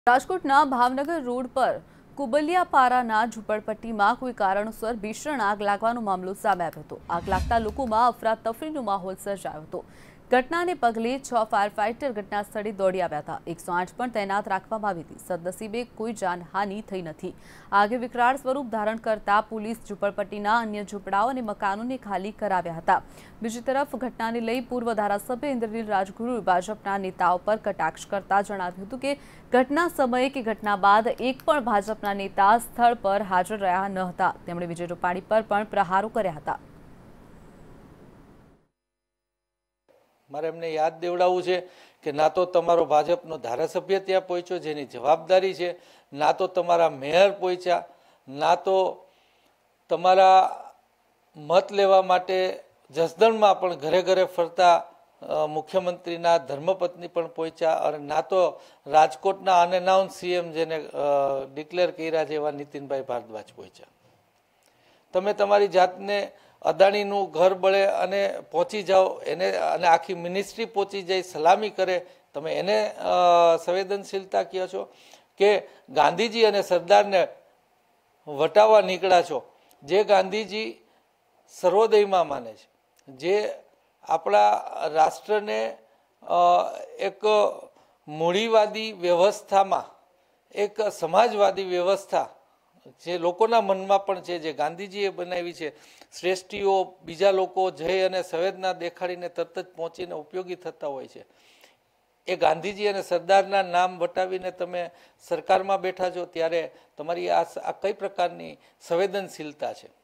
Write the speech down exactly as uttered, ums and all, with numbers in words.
રાજકોટના ભાવનગર રોડ પર કુબલિયાપારાના ઝૂંપડપટ્ટીમાં કોઈ કારણોસર ભીષણ આગ લાગવાનો મામલો સામે આવ્યો હતો। આગ લાગતા લોકોમાં અફરાતફરીનો માહોલ સર્જાયો હતો। ઘટનાને પગલે છ ફાયર ફાઇટર ઘટના સ્થળે દોડી આવ્યા હતા। એકસો આઠ પણ તૈનાત રાખવામાં આવી હતી। સદનસીબે કોઈ જાનહાનિ થઈ નથી। આગે વિકરાળ સ્વરૂપ ધારણ કરતા પોલીસ ઝૂંપડપટ્ટીના અન્ય ઝૂંપડાઓ અને મકાનોને ખાલી કરાવ્યા હતા। બીજી તરફ ઘટનાને લઈ પૂર્વ ધારાસભ્ય ઇન્દ્રનીલ રાજગુરુએ ભાજપના નેતાઓ પર કટાક્ષ કરતા જણાવ્યું હતું કે ઘટના સમયે કે ઘટના બાદ એક પણ ભાજપના નેતા સ્થળ પર હાજર રહ્યા ન હતા। તેમણે વિજય રૂપાણી પર પણ પ્રહારો કર્યા હતા। મારે એમને યાદ દેવડાવવું છે કે ના તો તમારો ભાજપનો ધારાસભ્ય ત્યાં પહોંચ્યો જેની જવાબદારી છે, ના તો તમારા મેયર પહોંચ્યા, ના તો તમારા મત લેવા માટે જસદણમાં પણ ઘરે ઘરે ફરતા મુખ્યમંત્રીના ધર્મપત્ની પણ પહોંચ્યા, અને ના તો રાજકોટના અનઅનાઉન્સ સીએમ જેને ડિક્લેર કર્યા છે એવા નીતિનભાઈ ભારદ્વાજ પહોંચ્યા। તમે તમારી જાતને અદાણીનું ઘર બળે અને પહોંચી જાઓ એને, અને આખી મિનિસ્ટ્રી પહોંચી જાય સલામી કરે, તમે એને સંવેદનશીલતા કહો છો કે ગાંધીજી અને સરદારને વટાવવા નીકળ્યા છો? જે ગાંધીજી સર્વોદયમાં માને છે, જે આપણા રાષ્ટ્રને એક મૂડીવાદી વ્યવસ્થામાં, એક સમાજવાદી વ્યવસ્થા જે લોકોના મનમાં પણ છે, જે ગાંધીજીએ બનાવી છે, શ્રેષ્ઠીઓ બીજા લોકો જઈ અને સંવેદના દેખાડીને તરત જ પહોંચીને ઉપયોગી થતા હોય છે, એ ગાંધીજી અને સરદારના નામ વટાવીને તમે સરકારમાં બેઠા છો, ત્યારે તમારી આ કઈ પ્રકારની સંવેદનશીલતા છે?